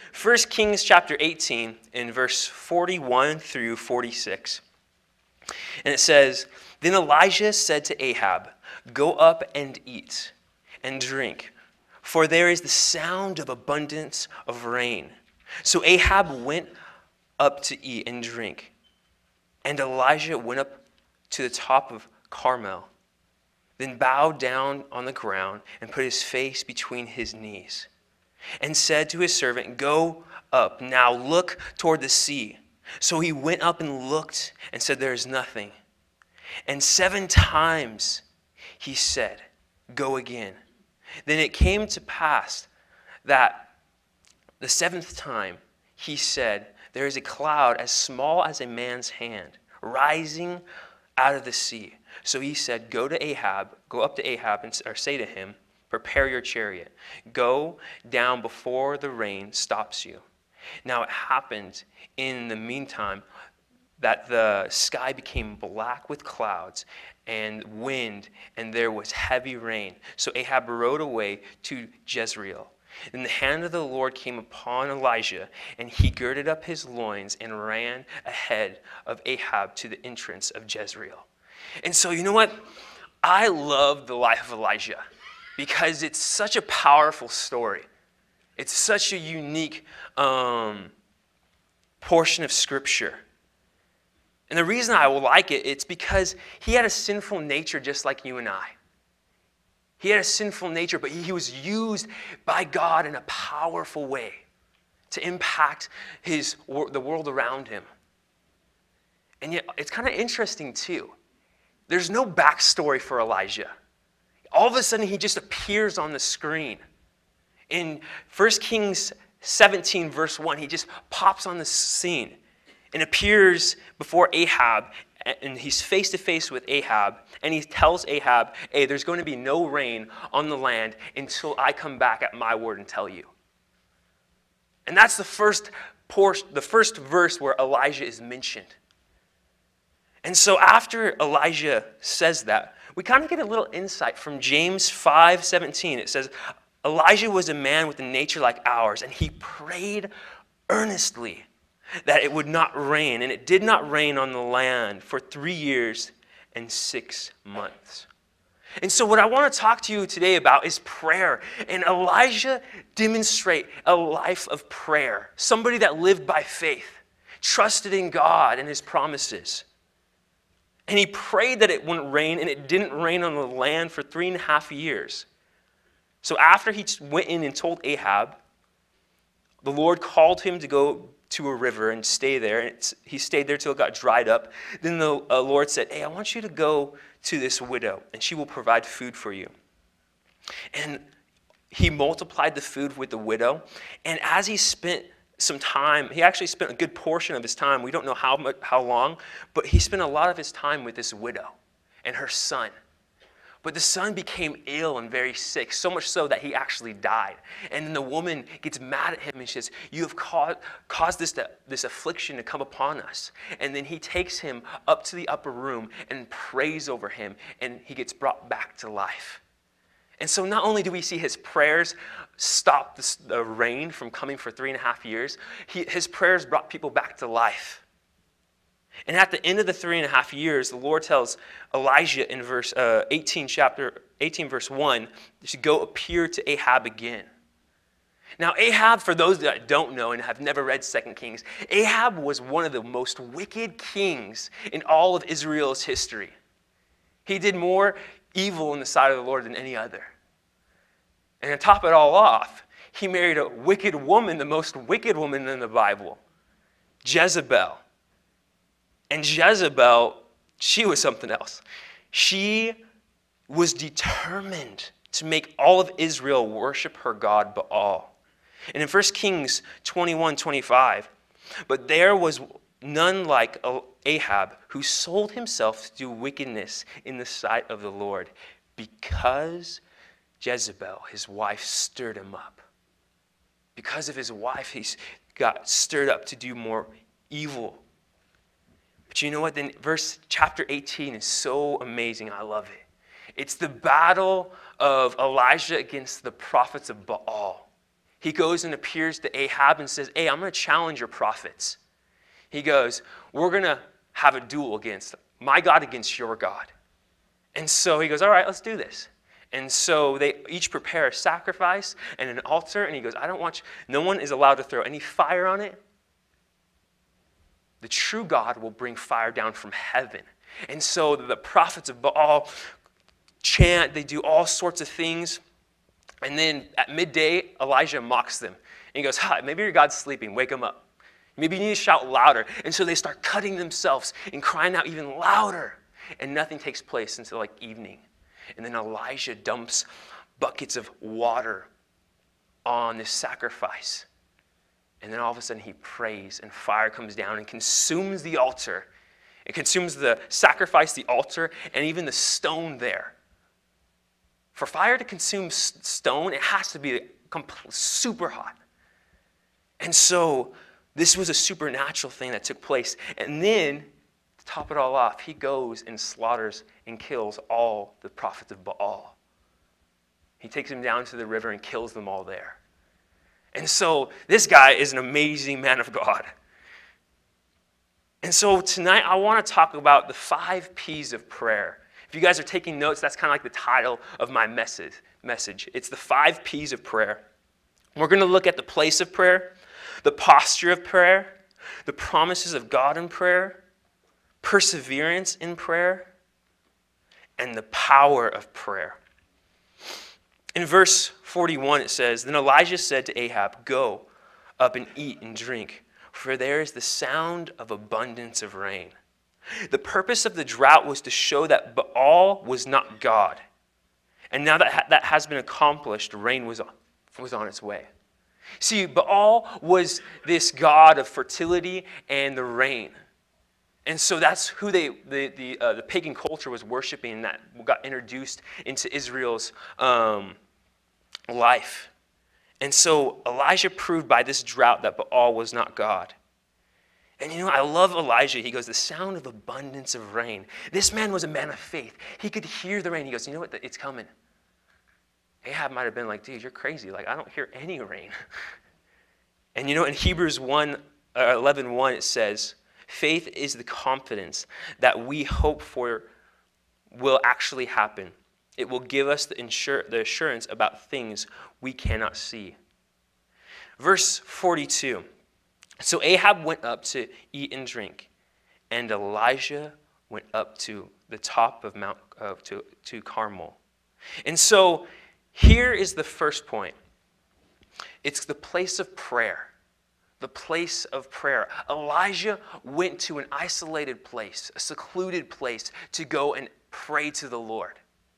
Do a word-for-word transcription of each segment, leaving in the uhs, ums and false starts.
First Kings chapter eighteen in verse forty-one through forty-six. And it says, "Then Elijah said to Ahab, 'Go up and eat and drink, for there is the sound of abundance of rain.' So Ahab went up to eat and drink. And Elijah went up to the top of Carmel, then bowed down on the ground and put his face between his knees, and said to his servant, 'Go up, now look toward the sea.' So he went up and looked and said, 'There is nothing.' And seven times he said, 'Go again.' Then it came to pass that the seventh time he said, 'There is a cloud as small as a man's hand rising out of the sea.' So he said, 'Go to Ahab, go up to Ahab and or say to him, prepare your chariot. Go down before the rain stops you.' Now it happened in the meantime that the sky became black with clouds and wind, and there was heavy rain. So Ahab rode away to Jezreel. Then the hand of the Lord came upon Elijah, and he girded up his loins and ran ahead of Ahab to the entrance of Jezreel." And so, you know what? I love the life of Elijah because it's such a powerful story. It's such a unique um, portion of Scripture. And the reason I like it, it's because he had a sinful nature just like you and I. He had a sinful nature, but he was used by God in a powerful way to impact his, the world around him. And yet, it's kind of interesting too. There's no backstory for Elijah. All of a sudden, he just appears on the screen. In First Kings seventeen, verse one, he just pops on the scene and appears before Ahab, and he's face to face with Ahab, and he tells Ahab, "Hey, there's going to be no rain on the land until I come back at my word and tell you." And that's the first portion, the first verse where Elijah is mentioned. And so after Elijah says that, we kind of get a little insight from James five seventeen. It says, "Elijah was a man with a nature like ours, and he prayed earnestly that it would not rain, and it did not rain on the land for three years and six months." And so what I want to talk to you today about is prayer. And Elijah demonstrated a life of prayer. Somebody that lived by faith, trusted in God and his promises. And he prayed that it wouldn't rain, and it didn't rain on the land for three and a half years. So after he went in and told Ahab, the Lord called him to go to a river and stay there. And it's, he stayed there till it got dried up. Then the uh, Lord said, "Hey, I want you to go to this widow, and she will provide food for you." And he multiplied the food with the widow. And as he spent some time, he actually spent a good portion of his time, we don't know how much, how long, but he spent a lot of his time with this widow and her son. But the son became ill and very sick, so much so that he actually died. And then the woman gets mad at him and she says, "You have caused, caused this, to, this affliction to come upon us." And then he takes him up to the upper room and prays over him, and he gets brought back to life. And so not only do we see his prayers stop the, the rain from coming for three and a half years, he, his prayers brought people back to life. And at the end of the three and a half years, the Lord tells Elijah in verse uh, eighteen, chapter eighteen, verse one, to go appear to Ahab again. Now, Ahab, for those that don't know and have never read Second Kings, Ahab was one of the most wicked kings in all of Israel's history. He did more evil in the sight of the Lord than any other. And to top it all off, he married a wicked woman, the most wicked woman in the Bible, Jezebel. And Jezebel, she was something else. She was determined to make all of Israel worship her god Baal. And in First Kings twenty-one, twenty-five, "But there was none like Ahab, who sold himself to do wickedness in the sight of the Lord, because Jezebel, his wife, stirred him up." Because of his wife, he got stirred up to do more evil. But you know what? Then verse chapter eighteen is so amazing. I love it. It's the battle of Elijah against the prophets of Baal. he goes and appears to Ahab and says, hey, I'm going to challenge your prophets. He goes, we're going to have a duel against my God against your God. And so he goes, all right, let's do this. And so they each prepare a sacrifice and an altar. And he goes, I don't want you, no one is allowed to throw any fire on it. The true God will bring fire down from heaven. And so the prophets of Baal chant, they do all sorts of things. And then at midday, Elijah mocks them. And he goes, hi, maybe your God's sleeping, wake him up. Maybe you need to shout louder. And so they start cutting themselves and crying out even louder. And nothing takes place until like evening. And then Elijah dumps buckets of water on this sacrifice. And then all of a sudden he prays and fire comes down and consumes the altar. It consumes the sacrifice, the altar, and even the stone there. For fire to consume stone, it has to be super hot. And so this was a supernatural thing that took place. And then, to top it all off, he goes and slaughters and kills all the prophets of Baal. He takes them down to the river and kills them all there. And so this guy is an amazing man of God. And so tonight I want to talk about the five P's of prayer. If you guys are taking notes, that's kind of like the title of my message. message. It's the five P's of prayer. We're going to look at the place of prayer, the posture of prayer, the promises of God in prayer, perseverance in prayer, and the power of prayer. In verse forty-one it says, then Elijah said to Ahab, go up and eat and drink, for there is the sound of abundance of rain. The purpose of the drought was to show that Baal was not God. And now that that has been accomplished, rain was on, was on its way. See, Baal was this god of fertility and the rain. And so that's who they, the, the, uh, the pagan culture was worshiping, that got introduced into Israel's um, life. And so Elijah proved by this drought that Baal was not God. And you know, I love Elijah. He goes, the sound of abundance of rain. This man was a man of faith. He could hear the rain. He goes, you know what? It's coming. Ahab might have been like, dude, you're crazy. Like, I don't hear any rain. And you know, in Hebrews one, uh, eleven one, it says, faith is the confidence that we hope for will actually happen. It will give us the, insur- the assurance about things we cannot see. Verse forty-two. So Ahab went up to eat and drink, and Elijah went up to the top of Mount uh, to, to Carmel. And so here is the first point. It's the place of prayer. The place of prayer. Elijah went to an isolated place, a secluded place, to go and pray to the Lord.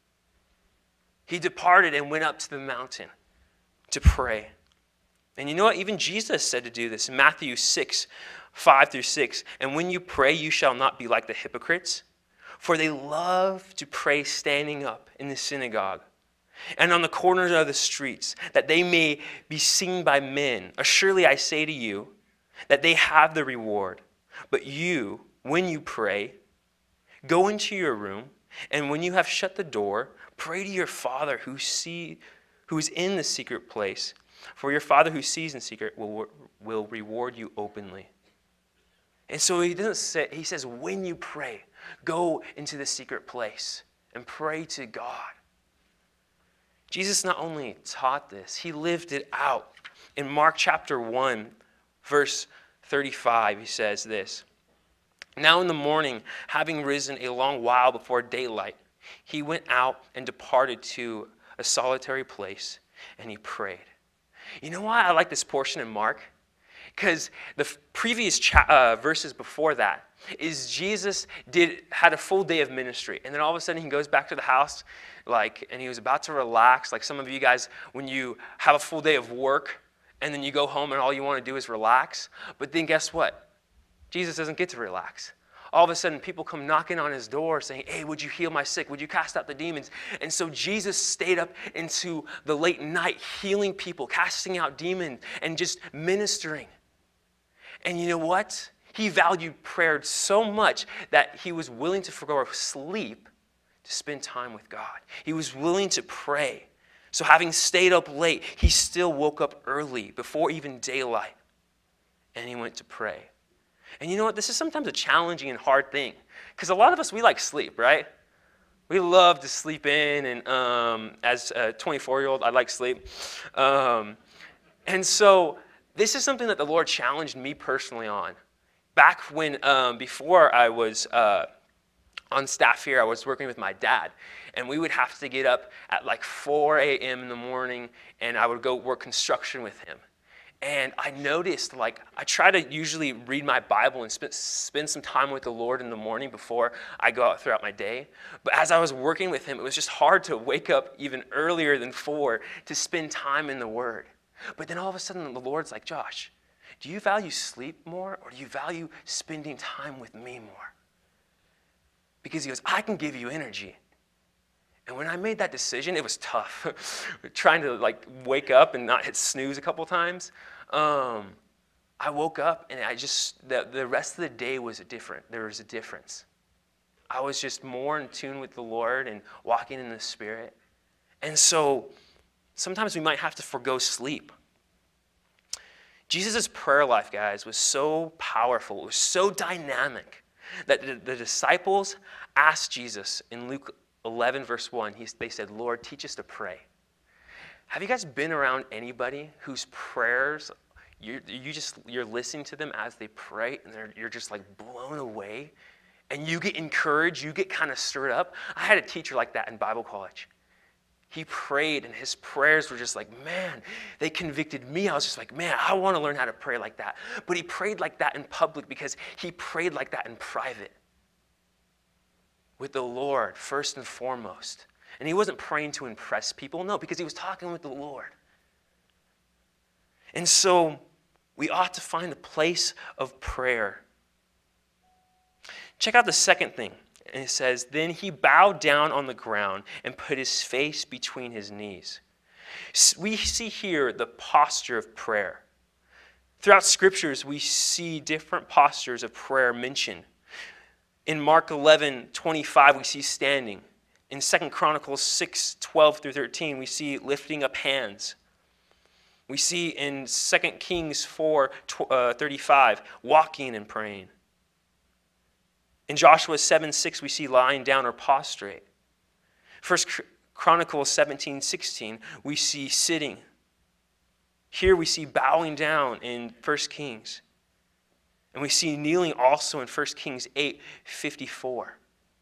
He departed and went up to the mountain to pray. And you know what? Even Jesus said to do this in Matthew six, five through six. And when you pray, you shall not be like the hypocrites, for they love to pray standing up in the synagogue and on the corners of the streets, that they may be seen by men. Surely I say to you that they have the reward. But you, when you pray, go into your room, and when you have shut the door, pray to your Father who see, who is in the secret place. For your Father who sees in secret will, will reward you openly. And so he doesn't say, he says, when you pray, go into the secret place and pray to God. Jesus not only taught this, he lived it out. In Mark chapter one, verse thirty-five, he says this. Now in the morning, having risen a long while before daylight, he went out and departed to a solitary place, and he prayed. You know why I like this portion in Mark? Because the previous cha- uh, verses before that is Jesus did had a full day of ministry, and then all of a sudden he goes back to the house, like, and he was about to relax. Like some of you guys, when you have a full day of work, and then you go home and all you want to do is relax. But then guess what? Jesus doesn't get to relax. All of a sudden, people come knocking on his door saying, hey, would you heal my sick? Would you cast out the demons? And so Jesus stayed up into the late night, healing people, casting out demons, and just ministering. And you know what? He valued prayer so much that he was willing to forgo sleep to spend time with God. He was willing to pray So having stayed up late, he still woke up early, before even daylight, and he went to pray. And you know what? This is sometimes a challenging and hard thing, because a lot of us, we like sleep, right? We love to sleep in, and um, as a twenty-four-year-old, I like sleep. Um, and so this is something that the Lord challenged me personally on. Back when, um, before I was uh, on staff here, I was working with my dad, and we would have to get up at like four a.m. in the morning, and I would go work construction with him. And I noticed, like, I try to usually read my Bible and spend, spend some time with the Lord in the morning before I go out throughout my day. But as I was working with him, it was just hard to wake up even earlier than four to spend time in the Word. But then all of a sudden, the Lord's like, Josh, do you value sleep more, or do you value spending time with me more? Because he goes, I can give you energy. And when I made that decision, it was tough. Trying to like wake up and not hit snooze a couple times. Um, I woke up and I just, the, the rest of the day was a different. There was a difference. I was just more in tune with the Lord and walking in the Spirit. And so sometimes we might have to forego sleep. Jesus' prayer life, guys, was so powerful. It was so dynamic that the, the disciples asked Jesus in Luke eleven, verse one, he, they said, Lord, teach us to pray. Have you guys been around anybody whose prayers, you, you just, you're listening to them as they pray, and they're, you're just like blown away, and you get encouraged, you get kind of stirred up? I had a teacher like that in Bible college. He prayed, and his prayers were just like, man, they convicted me. I was just like, man, I want to learn how to pray like that. But he prayed like that in public because he prayed like that in private, with the Lord first and foremost. And he wasn't praying to impress people, no, because he was talking with the Lord. And so we ought to find a place of prayer. Check out the second thing. And it says, then he bowed down on the ground and put his face between his knees. We see here the posture of prayer. Throughout scriptures, we see different postures of prayer mentioned. In Mark eleven twenty-five, we see standing. In Second Chronicles six twelve through thirteen, we see lifting up hands. We see in Second Kings four thirty-five, walking and praying. In Joshua seven six, we see lying down or prostrate. First Chronicles seventeen sixteen, we see sitting. Here we see bowing down in First Kings. And we see kneeling also in First Kings eight fifty-four.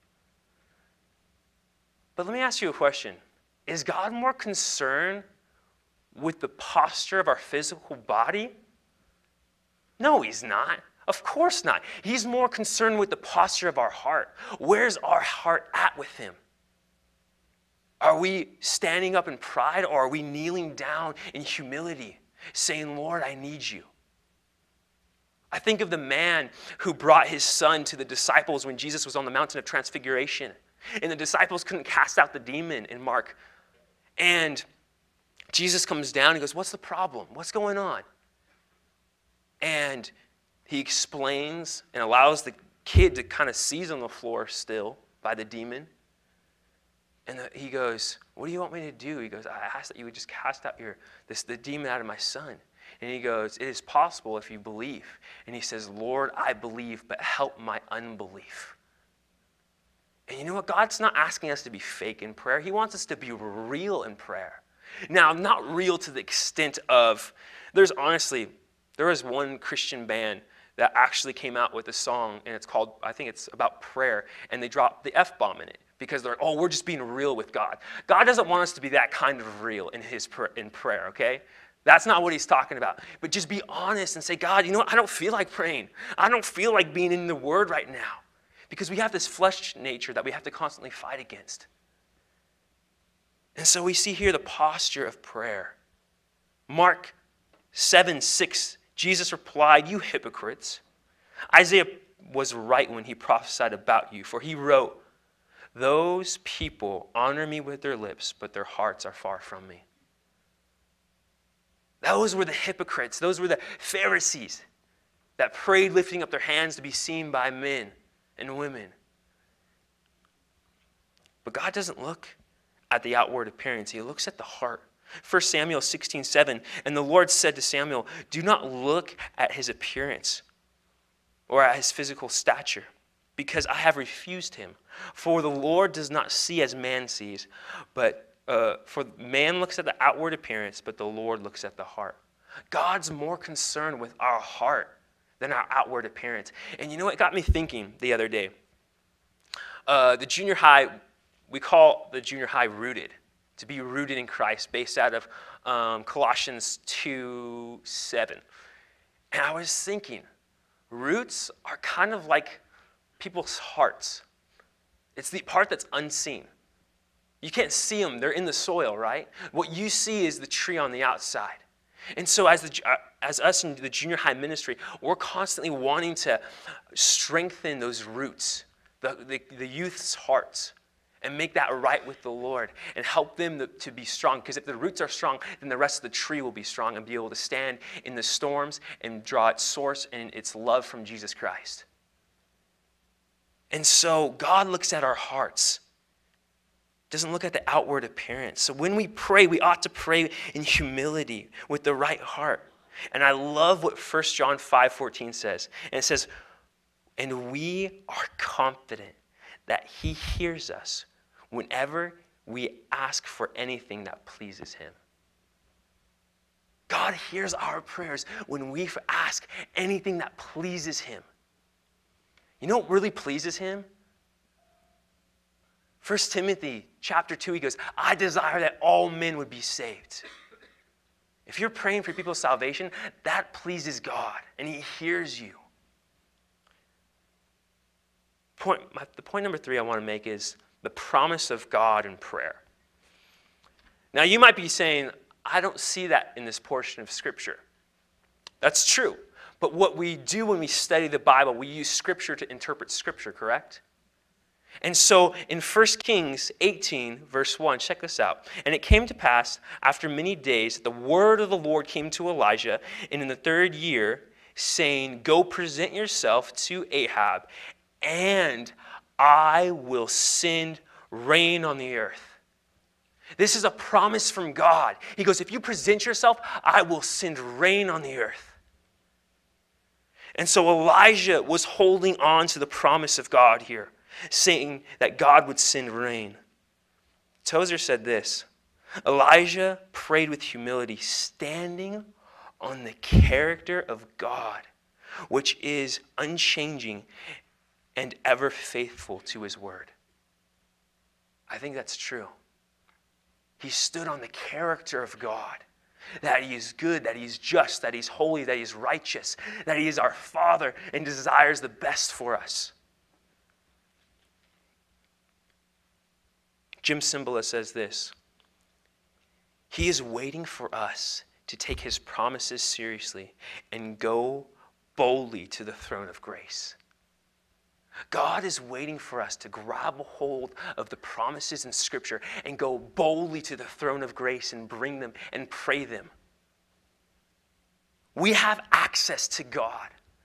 But let me ask you a question. Is God more concerned with the posture of our physical body? No, he's not. Of course not. He's more concerned with the posture of our heart. Where's our heart at with him? Are we standing up in pride, or are we kneeling down in humility, saying, Lord, I need you? I think of the man who brought his son to the disciples when Jesus was on the mountain of transfiguration. And the disciples couldn't cast out the demon in Mark. And Jesus comes down and goes, what's the problem? What's going on? And he explains and allows the kid to kind of seize on the floor still by the demon. And the, he goes, what do you want me to do? He goes, I asked that you would just cast out your this the demon out of my son. And he goes, it is possible if you believe. And he says, Lord, I believe, but help my unbelief. And you know what? God's not asking us to be fake in prayer. He wants us to be real in prayer. Now, not real to the extent of, there's honestly, there was one Christian band that actually came out with a song, and it's called, I think it's about prayer, and they dropped the F-bomb in it because they're like, oh, we're just being real with God. God doesn't want us to be that kind of real in his in prayer, okay? That's not what he's talking about. But just be honest and say, God, you know what? I don't feel like praying. I don't feel like being in the Word right now. Because we have this flesh nature that we have to constantly fight against. And so we see here the posture of prayer. Mark seven six, Jesus replied, you hypocrites. Isaiah was right when he prophesied about you, for he wrote, those people honor me with their lips, but their hearts are far from me. Those were the hypocrites. Those were the Pharisees that prayed lifting up their hands to be seen by men and women. But God doesn't look at the outward appearance. He looks at the heart. First Samuel sixteen seven, and the Lord said to Samuel, do not look at his appearance or at his physical stature, because I have refused him. For the Lord does not see as man sees, but uh, for man looks at the outward appearance, but the Lord looks at the heart. God's more concerned with our heart than our outward appearance. And you know what got me thinking the other day? Uh, the junior high, we call the junior high rooted. To be rooted in Christ, based out of um, Colossians two seven. And I was thinking, roots are kind of like people's hearts. It's the part that's unseen. You can't see them. They're in the soil, right? What you see is the tree on the outside. And so as, the, uh, as us in the junior high ministry, we're constantly wanting to strengthen those roots, the, the, the youth's hearts, and make that right with the Lord and help them to, to be strong. Because if the roots are strong, then the rest of the tree will be strong and be able to stand in the storms and draw its source and its love from Jesus Christ. And so God looks at our hearts. Doesn't look at the outward appearance. So when we pray, we ought to pray in humility with the right heart. And I love what First John five fourteen says. And it says, and we are confident that he hears us whenever we ask for anything that pleases him. God hears our prayers when we ask anything that pleases him. You know what really pleases him? First Timothy chapter two, he goes, I desire that all men would be saved. If you're praying for people's salvation, that pleases God, and he hears you. Point, my, the point number three I want to make is the promise of God in prayer. Now, you might be saying, I don't see that in this portion of Scripture. That's true. But what we do when we study the Bible, we use Scripture to interpret Scripture, correct? And so in First Kings eighteen, verse one, check this out. And it came to pass, after many days, the word of the Lord came to Elijah, and in the third year, saying, go present yourself to Ahab, and I will send rain on the earth. This is a promise from God. He goes, if you present yourself, I will send rain on the earth. And so Elijah was holding on to the promise of God here, saying that God would send rain. Tozer said this, Elijah prayed with humility, standing on the character of God, which is unchanging and ever faithful to his word. I think that's true. He stood on the character of God, that he is good, that he is just, that he is holy, that he is righteous, that he is our Father and desires the best for us. Jim Cymbala says this, he is waiting for us to take his promises seriously and go boldly to the throne of grace. God is waiting for us to grab a hold of the promises in Scripture and go boldly to the throne of grace and bring them and pray them. We have access to God.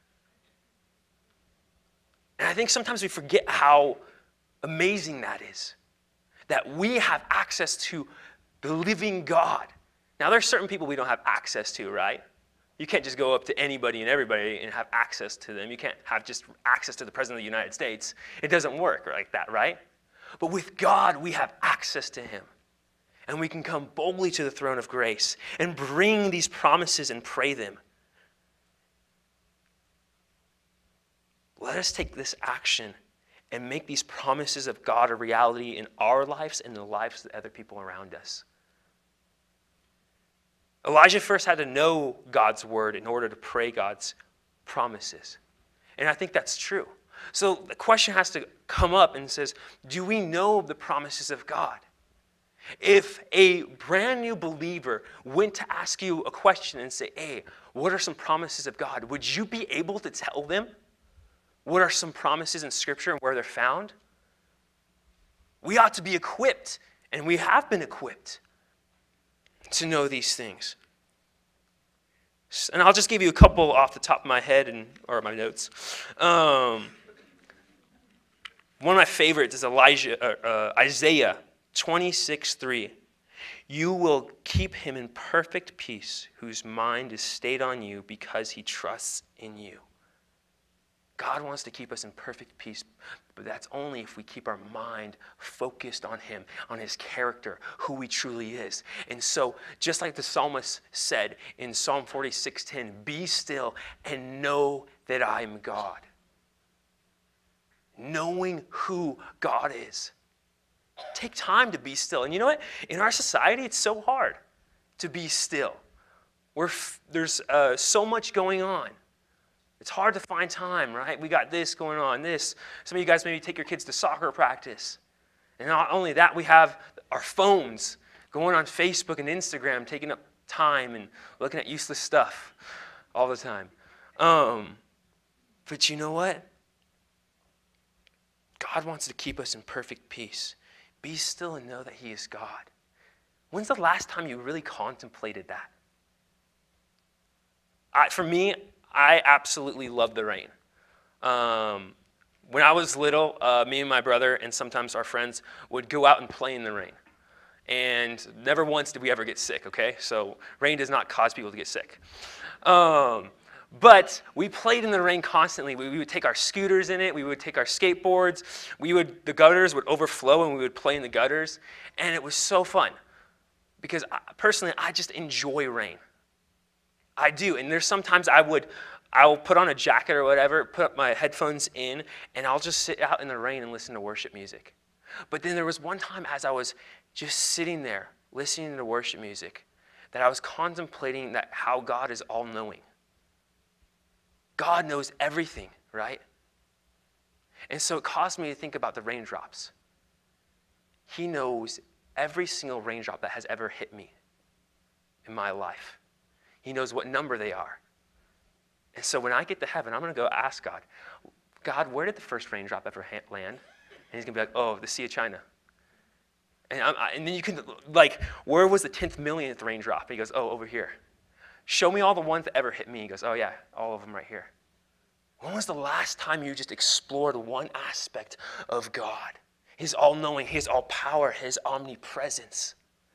And I think sometimes we forget how amazing that is. That we have access to the living God. Now, there are certain people we don't have access to, right? You can't just go up to anybody and everybody and have access to them. You can't have just access to the President of the United States. It doesn't work like that, right? But with God, we have access to him. And we can come boldly to the throne of grace and bring these promises and pray them. Let us take this action and make these promises of God a reality in our lives and the lives of the other people around us. Elijah first had to know God's word in order to pray God's promises. And I think that's true. So the question has to come up and says, do we know the promises of God? If a brand new believer went to ask you a question and say, hey, what are some promises of God? Would you be able to tell them what are some promises in Scripture and where they're found? We ought to be equipped, and we have been equipped to know these things. And I'll just give you a couple off the top of my head and or my notes. Um, one of my favorites is Elijah, uh, uh, Isaiah twenty-six three. You will keep him in perfect peace, whose mind is stayed on you because he trusts in you. God wants to keep us in perfect peace, but that's only if we keep our mind focused on him, on his character, who he truly is. And so, just like the psalmist said in Psalm forty-six ten, be still and know that I am God. Knowing who God is. Take time to be still. And you know what? In our society, it's so hard to be still. We're f- there's uh, so much going on. It's hard to find time, right? We got this going on, this. Some of you guys maybe take your kids to soccer practice. And not only that, we have our phones going on Facebook and Instagram, taking up time and looking at useless stuff all the time. Um, but you know what? God wants to keep us in perfect peace. Be still and know that he is God. When's the last time you really contemplated that? I, for me, I absolutely love the rain. Um, when I was little, uh, me and my brother and sometimes our friends would go out and play in the rain. And never once did we ever get sick, okay? So rain does not cause people to get sick. Um, but we played in the rain constantly. We, we would take our scooters in it. We would take our skateboards. We would, the gutters would overflow and we would play in the gutters. And it was so fun because I, personally, I just enjoy rain. I do, and there's sometimes I would, I'll put on a jacket or whatever, put up my headphones in, and I'll just sit out in the rain and listen to worship music. But then there was one time as I was just sitting there listening to worship music that I was contemplating that how God is all-knowing. God knows everything, right? And so it caused me to think about the raindrops. He knows every single raindrop that has ever hit me in my life. He knows what number they are. And so when I get to heaven, I'm going to go ask God, God, where did the first raindrop ever ha- land? And he's going to be like, oh, the Sea of China. And, I'm, I, and then you can, like, where was the tenth millionth raindrop? And he goes, oh, over here. Show me all the ones that ever hit me. He goes, oh, yeah, all of them right here. When was the last time you just explored one aspect of God? His all-knowing, his all-power, his omnipresence.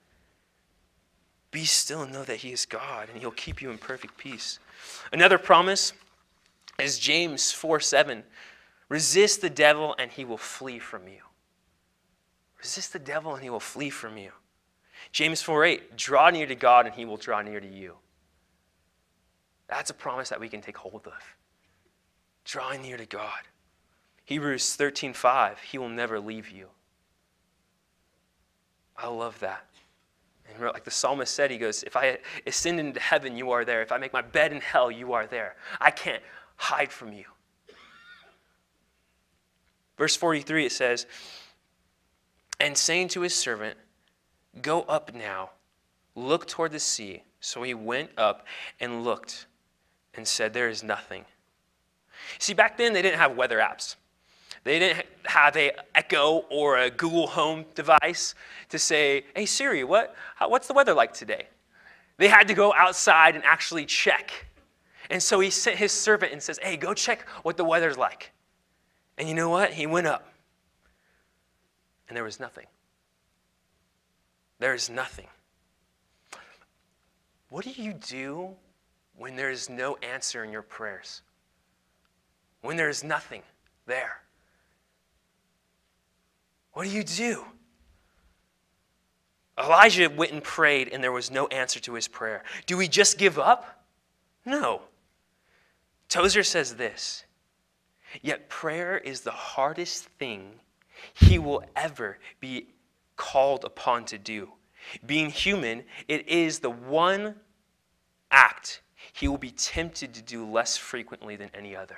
Be still and know that he is God, and he'll keep you in perfect peace. Another promise is James four seven. Resist the devil, and he will flee from you. Resist the devil, and he will flee from you. James four eight. Draw near to God, and he will draw near to you. That's a promise that we can take hold of. Draw near to God. Hebrews thirteen five. He will never leave you. I love that. And like the psalmist said, he goes, if I ascend into heaven, you are there. If I make my bed in hell, you are there. I can't hide from you. Verse forty-three, it says, and saying to his servant, go up now, look toward the sea. So he went up and looked and said, there is nothing. See, back then they didn't have weather apps. They didn't have a Echo or a Google Home device to say, hey, Siri, what, how, what's the weather like today? They had to go outside and actually check. And so he sent his servant and says, hey, go check what the weather's like. And you know what? He went up. And there was nothing. There is nothing. What do you do when there is no answer in your prayers? When there is nothing there? What do you do? Elijah went and prayed, and there was no answer to his prayer. Do we just give up? No. Tozer says this, yet prayer is the hardest thing he will ever be called upon to do. Being human, it is the one act he will be tempted to do less frequently than any other.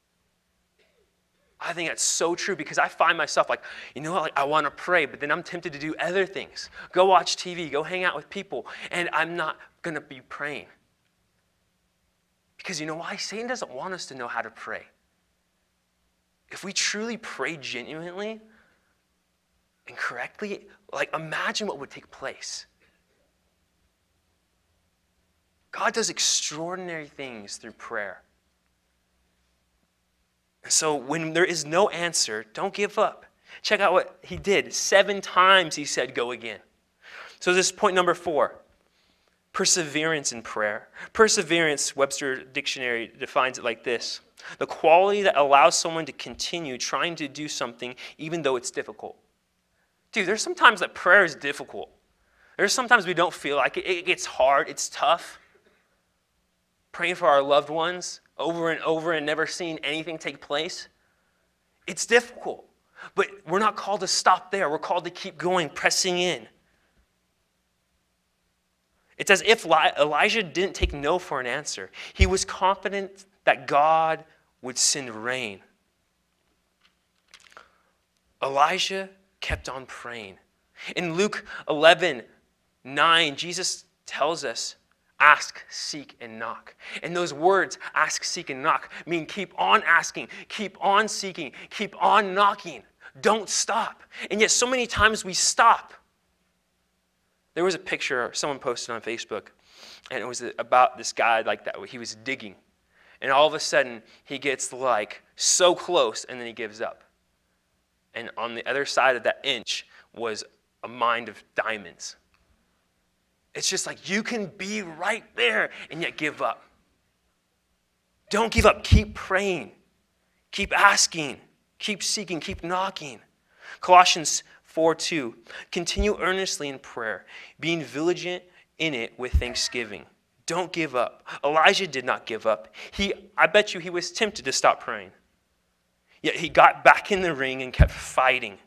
I think that's so true because I find myself like, you know what, like I want to pray, but then I'm tempted to do other things. Go watch T V, go hang out with people, and I'm not going to be praying. Because you know why? Satan doesn't want us to know how to pray. If we truly pray genuinely and correctly, like imagine what would take place. God does extraordinary things through prayer. So when there is no answer, don't give up. Check out what he did. Seven times he said, go again. So this is point number four. Perseverance in prayer. Perseverance, Webster Dictionary defines it like this: the quality that allows someone to continue trying to do something even though it's difficult. Dude, there's sometimes that prayer is difficult. There's sometimes we don't feel like it. It gets hard. It's tough. Praying for our loved ones over and over and never seeing anything take place. It's difficult. But we're not called to stop there. We're called to keep going, pressing in. It's as if Elijah didn't take no for an answer. He was confident that God would send rain. Elijah kept on praying. In Luke eleven nine, Jesus tells us, ask, seek, and knock. And those words, ask, seek, and knock, mean keep on asking, keep on seeking, keep on knocking. Don't stop. And yet so many times we stop. There was a picture someone posted on Facebook, and it was about this guy like that. He was digging, and all of a sudden he gets like so close, and then he gives up. And on the other side of that inch was a mine of diamonds. It's just like you can be right there and yet give up. Don't give up. Keep praying. Keep asking. Keep seeking. Keep knocking. Colossians four two, continue earnestly in prayer, being vigilant in it with thanksgiving. Don't give up. Elijah did not give up. He, I bet you he was tempted to stop praying. Yet he got back in the ring and kept fighting.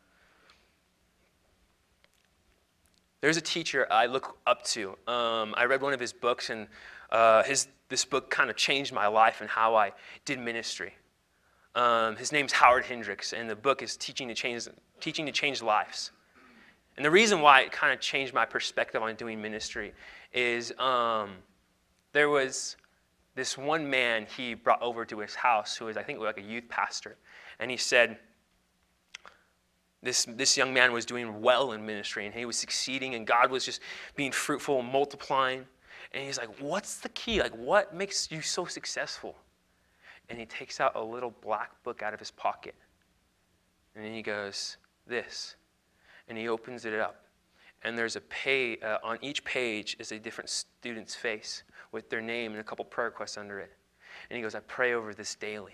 There's a teacher I look up to. Um, I read one of his books, and uh, his this book kind of changed my life and how I did ministry. Um, his name's Howard Hendricks, and the book is Teaching to Change, Teaching to Change Lives. And the reason why it kind of changed my perspective on doing ministry is um, there was this one man he brought over to his house who was, I think, like a youth pastor. And he said this, this young man was doing well in ministry, and he was succeeding, and God was just being fruitful and multiplying. And he's like, what's the key? Like, what makes you so successful? And he takes out a little black book out of his pocket. And then he goes, this. And he opens it up. And there's a page, uh, on each page is a different student's face with their name and a couple prayer requests under it. And he goes, I pray over this daily.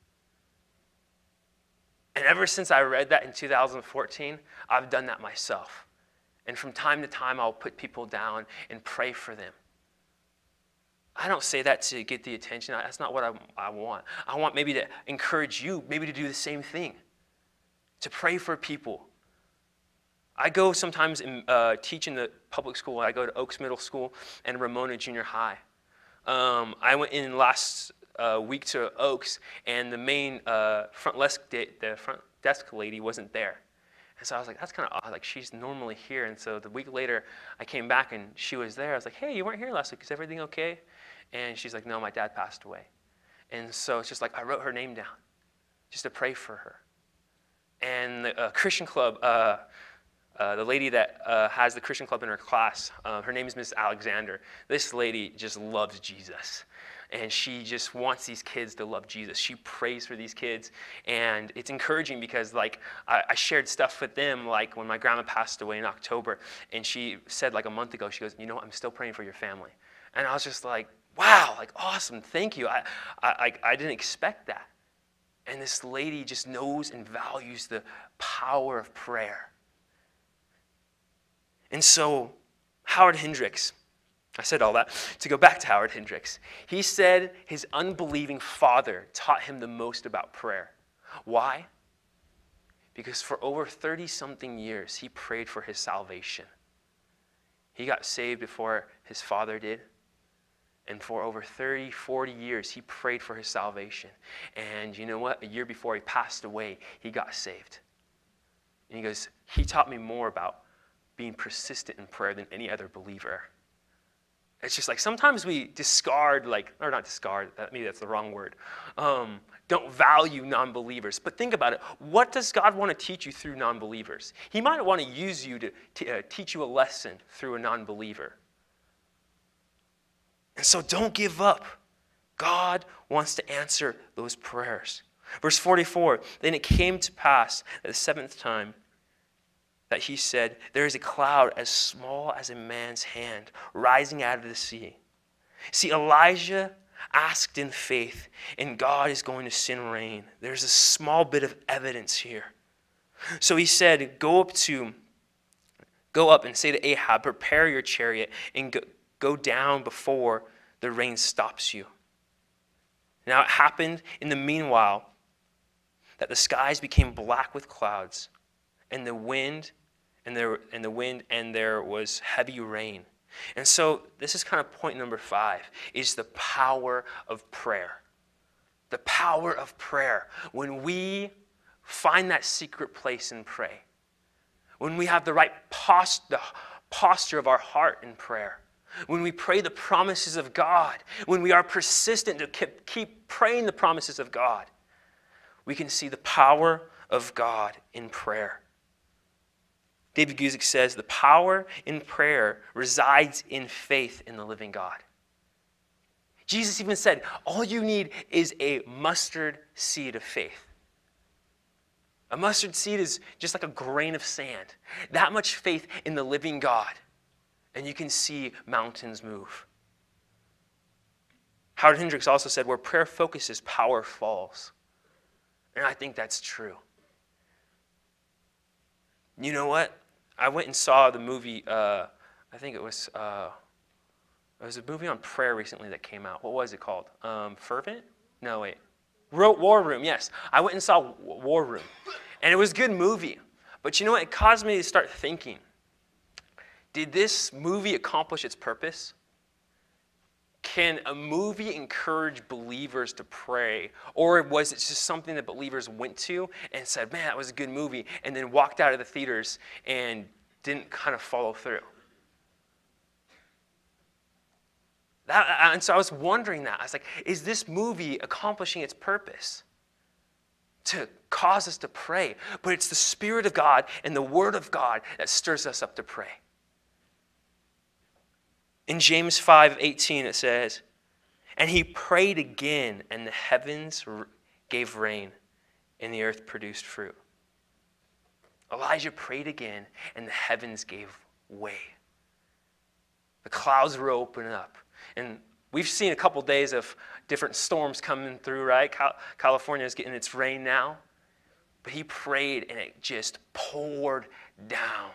And ever since I read that in two thousand fourteen, I've done that myself. And from time to time, I'll put people down and pray for them. I don't say that to get the attention. That's not what I, I want. I want maybe to encourage you, maybe to do the same thing, to pray for people. I go sometimes and uh, teach in the public school. I go to Oaks Middle School and Ramona Junior High. Um, I went in last uh, week to Oaks, and the main uh, front desk, the front desk lady wasn't there. And so I was like, that's kind of odd. Like, she's normally here. And so the week later, I came back, and she was there. I was like, hey, you weren't here last week. Is everything okay? And she's like, no, my dad passed away. And so it's just like I wrote her name down just to pray for her. And the uh, Christian club, uh, uh, the lady that uh, has the Christian club in her class, uh, her name is Miss Alexander. This lady just loves Jesus. And she just wants these kids to love Jesus. She prays for these kids. And it's encouraging because, like, I, I shared stuff with them, like when my grandma passed away in October. And she said, like, a month ago, she goes, you know what, I'm still praying for your family. And I was just like, wow, like, awesome, thank you. I, I, I didn't expect that. And this lady just knows and values the power of prayer. And so, Howard Hendricks, I said all that to go back to Howard Hendricks. He said his unbelieving father taught him the most about prayer. Why? Because for over thirty-something years, he prayed for his salvation. He got saved before his father did. And for over thirty, forty years, he prayed for his salvation. And you know what? A year before he passed away, he got saved. And he goes, he taught me more about being persistent in prayer than any other believer. It's just like sometimes we discard, like, or not discard, maybe that's the wrong word, um, don't value non-believers. But think about it. What does God want to teach you through non-believers? He might want to use you to t- uh, teach you a lesson through a non-believer. And so don't give up. God wants to answer those prayers. Verse forty-four, then it came to pass at the seventh time that he said, there is a cloud as small as a man's hand rising out of the sea. See, Elijah asked in faith, and God is going to send rain. There's a small bit of evidence here. So he said, go up to, go up and say to Ahab, prepare your chariot and go, go down before the rain stops you. Now it happened in the meanwhile that the skies became black with clouds, and the wind, and there and the wind, and there was heavy rain. And so this is kind of point number five, is the power of prayer. The power of prayer. When we find that secret place and pray, when we have the right post, the posture of our heart in prayer, when we pray the promises of God, when we are persistent to keep, keep praying the promises of God, we can see the power of God in prayer. David Guzik says, the power in prayer resides in faith in the living God. Jesus even said, all you need is a mustard seed of faith. A mustard seed is just like a grain of sand. That much faith in the living God, and you can see mountains move. Howard Hendricks also said, where prayer focuses, power falls. And I think that's true. You know what? I went and saw the movie, uh, I think it was, uh, it was a movie on prayer recently that came out. What was it called? Um, Fervent? No, wait. War Room, yes. I went and saw War Room. And it was a good movie. But you know what? It caused me to start thinking, did this movie accomplish its purpose? Can a movie encourage believers to pray? Or was it just something that believers went to and said, man, that was a good movie, and then walked out of the theaters and didn't kind of follow through? That, and so I was wondering that. I was like, is this movie accomplishing its purpose? To cause us to pray. But it's the Spirit of God and the Word of God that stirs us up to pray. In James five eighteen it says, and he prayed again, and the heavens gave rain, and the earth produced fruit. Elijah prayed again, and the heavens gave way. The clouds were opening up. And we've seen a couple days of different storms coming through, right? California is getting its rain now. But he prayed, and it just poured down.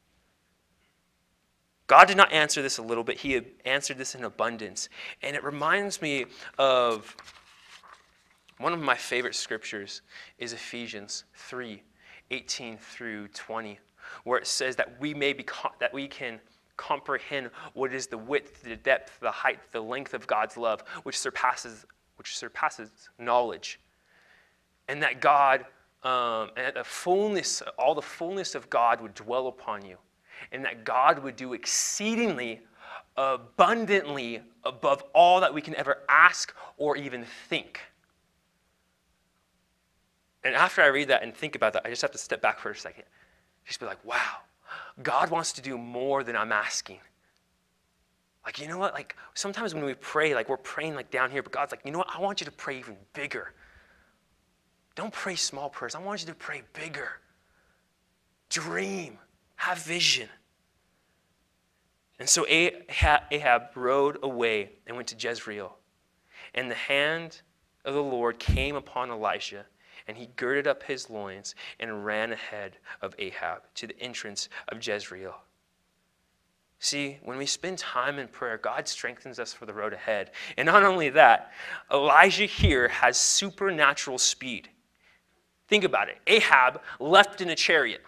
God did not answer this a little bit. He answered this in abundance. And it reminds me of one of my favorite scriptures is Ephesians three, eighteen through twenty, where it says that we may be that we can comprehend what is the width, the depth, the height, the length of God's love, which surpasses which surpasses knowledge. And that God, um, and that the fullness, all the fullness of God would dwell upon you. And that God would do exceedingly abundantly above all that we can ever ask or even think. And after I read that and think about that, I just have to step back for a second. Just be like, wow, God wants to do more than I'm asking. Like, you know what? Like, sometimes when we pray, like, we're praying like down here, but God's like, you know what? I want you to pray even bigger. Don't pray small prayers. I want you to pray bigger. Dream. Have vision. And so Ahab rode away and went to Jezreel. And the hand of the Lord came upon Elisha, and he girded up his loins and ran ahead of Ahab to the entrance of Jezreel. See, when we spend time in prayer, God strengthens us for the road ahead. And not only that, Elijah here has supernatural speed. Think about it. Ahab left in a chariot.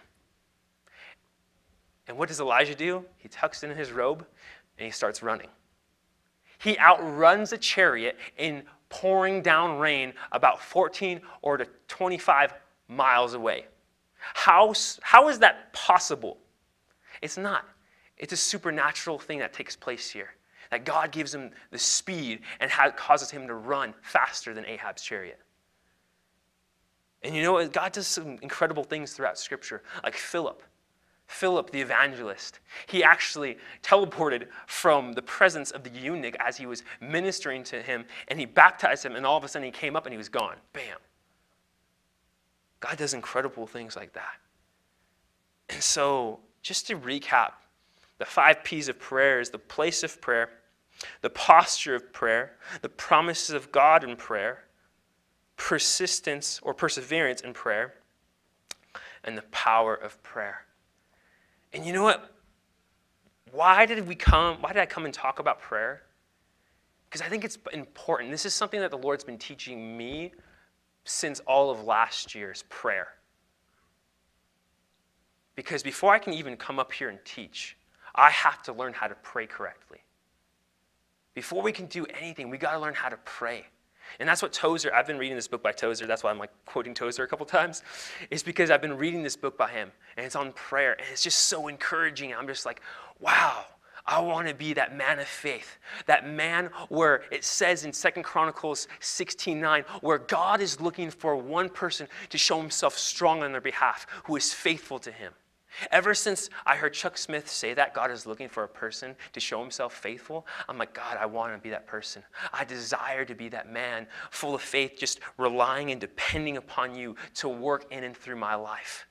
And what does Elijah do? He tucks in his robe and he starts running. He outruns a chariot in pouring down rain about fourteen or to twenty-five miles away. How, how is that possible? It's not. It's a supernatural thing that takes place here. That God gives him the speed and has, causes him to run faster than Ahab's chariot. And you know what? God does some incredible things throughout Scripture, like Philip. Philip the evangelist. He actually teleported from the presence of the eunuch as he was ministering to him, and he baptized him, and all of a sudden he came up and he was gone. Bam. God does incredible things like that. And so, just to recap, the five P's of prayer is the place of prayer, the posture of prayer, the promises of God in prayer, persistence or perseverance in prayer, and the power of prayer. And you know what? Why did we come? Why did I come and talk about prayer? Because I think it's important. This is something that the Lord's been teaching me since all of last year's prayer. Because before I can even come up here and teach, I have to learn how to pray correctly. Before we can do anything, we got to learn how to pray. And that's what Tozer, I've been reading this book by Tozer, that's why I'm like quoting Tozer a couple times, is because I've been reading this book by him, and it's on prayer, and it's just so encouraging. I'm just like, wow, I want to be that man of faith, that man where it says in Second Chronicles sixteen nine, where God is looking for one person to show himself strong on their behalf, who is faithful to him. Ever since I heard Chuck Smith say that God is looking for a person to show himself faithful, I'm like, God, I want to be that person. I desire to be that man full of faith, just relying and depending upon you to work in and through my life.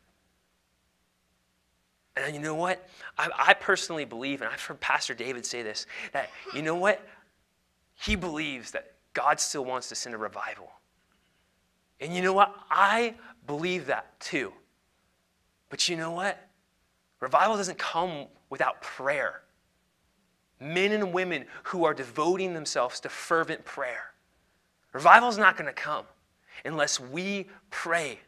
And you know what? I, I personally believe, and I've heard Pastor David say this, that you know what? He believes that God still wants to send a revival. And you know what? I believe that too. But you know what? Revival doesn't come without prayer. Men and women who are devoting themselves to fervent prayer. Revival is not going to come unless we pray.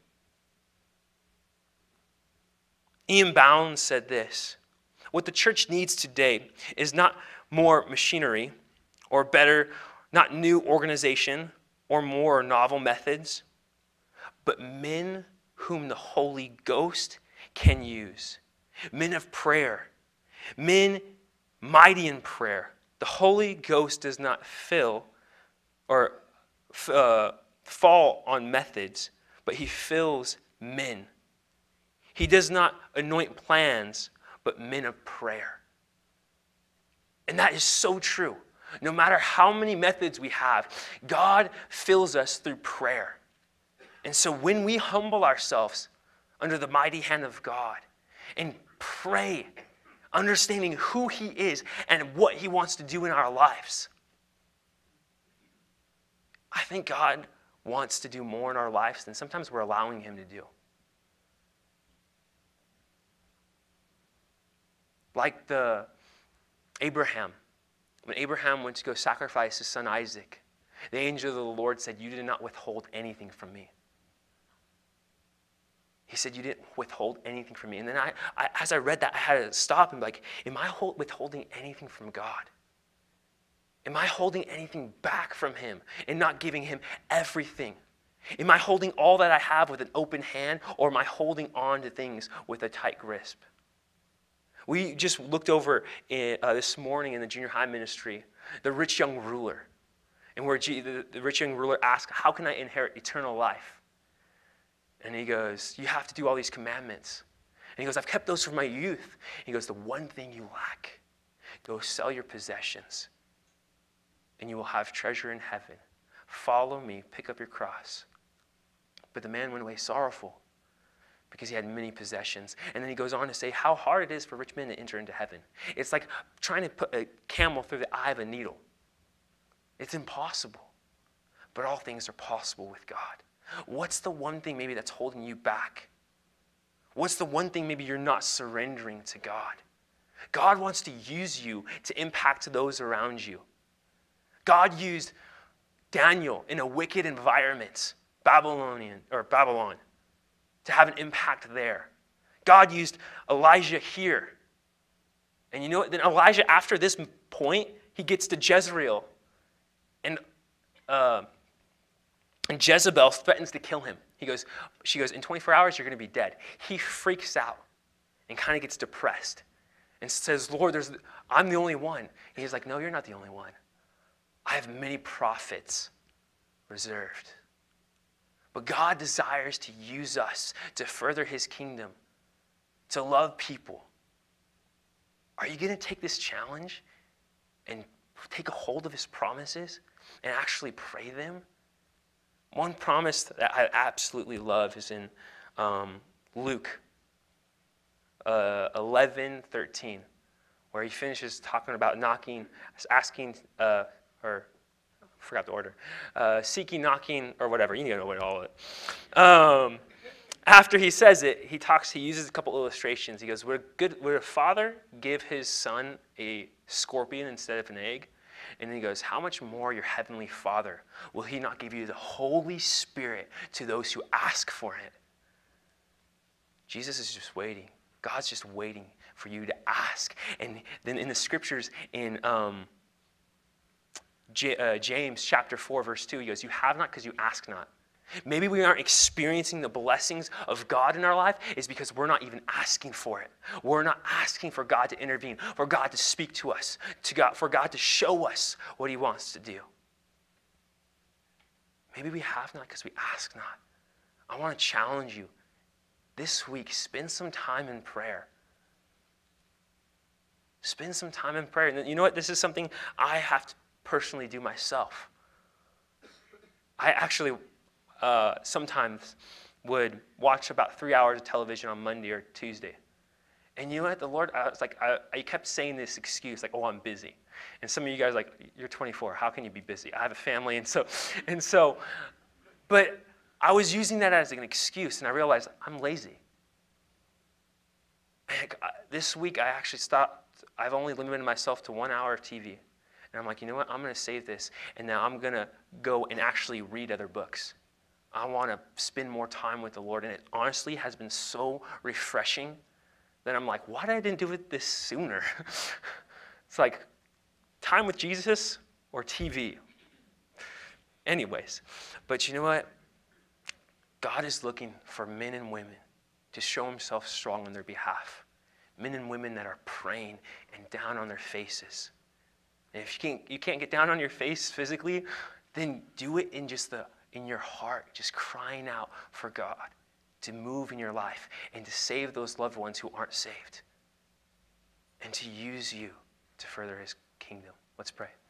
Ian Bounds said this: what the church needs today is not more machinery or better, not new organization or more novel methods, but men whom the Holy Ghost can use. Men of prayer. Men mighty in prayer. The Holy Ghost does not fill or uh, fall on methods, but he fills men. He does not anoint plans, but men of prayer. And that is so true. No matter how many methods we have, God fills us through prayer. And so when we humble ourselves under the mighty hand of God and pray, understanding who he is and what he wants to do in our lives, I think God wants to do more in our lives than sometimes we're allowing him to do. Like the Abraham. When Abraham went to go sacrifice his son Isaac, the angel of the Lord said, "You did not withhold anything from me." He said, "You didn't withhold anything from me." And then I, I, as I read that, I had to stop and be like, am I withholding anything from God? Am I holding anything back from him and not giving him everything? Am I holding all that I have with an open hand, or am I holding on to things with a tight grasp? We just looked over in, uh, this morning in the junior high ministry, the rich young ruler, and where G, the, the rich young ruler asked, "How can I inherit eternal life?" And he goes, "You have to do all these commandments." And he goes, "I've kept those from my youth." He goes, "The one thing you lack, go sell your possessions, and you will have treasure in heaven. Follow me, pick up your cross." But the man went away sorrowful because he had many possessions. And then he goes on to say how hard it is for rich men to enter into heaven. It's like trying to put a camel through the eye of a needle. It's impossible. But all things are possible with God. What's the one thing maybe that's holding you back? What's the one thing maybe you're not surrendering to God? God wants to use you to impact those around you. God used Daniel in a wicked environment, Babylonian or Babylon, to have an impact there. God used Elijah here. And you know what? Then Elijah, after this point, he gets to Jezreel. And uh, And Jezebel threatens to kill him. He goes, she goes, "In twenty-four hours, you're going to be dead." He freaks out and kind of gets depressed and says, "Lord, there's, I'm the only one." And he's like, "No, you're not the only one. I have many prophets reserved." But God desires to use us to further his kingdom, to love people. Are you going to take this challenge and take a hold of his promises and actually pray them? One promise that I absolutely love is in um, Luke uh, eleven thirteen, where he finishes talking about knocking, asking, uh, or I forgot the order, uh, seeking, knocking, or whatever. You know what all of it. Um, after he says it, he talks. He uses a couple illustrations. He goes, "Would a good, would a father give his son a scorpion instead of an egg?" And then he goes, "How much more your heavenly Father will he not give you the Holy Spirit to those who ask for it?" Jesus is just waiting. God's just waiting for you to ask. And then in the scriptures in um, J- uh, James chapter four, verse two, he goes, "You have not because you ask not." Maybe we aren't experiencing the blessings of God in our life is because we're not even asking for it. We're not asking for God to intervene, for God to speak to us, to God, for God to show us what he wants to do. Maybe we have not because we ask not. I want to challenge you this week, spend some time in prayer. Spend some time in prayer. And you know what? This is something I have to personally do myself. I actually uh, sometimes would watch about three hours of television on Monday or Tuesday. And you know what? The Lord, I was like, I, I kept saying this excuse, like, "Oh, I'm busy." And some of you guys are like, "You're twenty-four. How can you be busy?" I have a family. And so, and so, but I was using that as an excuse, and I realized I'm lazy. And this week, I actually stopped. I've only limited myself to one hour of T V. And I'm like, you know what? I'm going to save this, and now I'm going to go and actually read other books. I want to spend more time with the Lord, and it honestly has been so refreshing that I'm like, why did I didn't do it this sooner? It's like time with Jesus or T V. Anyways, but you know what? God is looking for men and women to show himself strong on their behalf. Men and women that are praying and down on their faces. And if you can't, you can't get down on your face physically, then do it in just the in your heart, just crying out for God to move in your life and to save those loved ones who aren't saved and to use you to further his kingdom. Let's pray.